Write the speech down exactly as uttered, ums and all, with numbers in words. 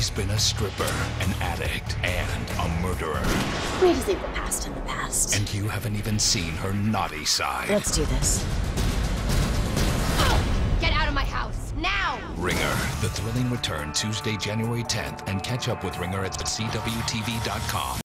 She's been a stripper, an addict, and a murderer. We just leave the past in the past. And you haven't even seen her naughty side. Let's do this. Get out of my house, now! Ringer, the thrilling return Tuesday, January tenth, and catch up with Ringer at C W T V dot com.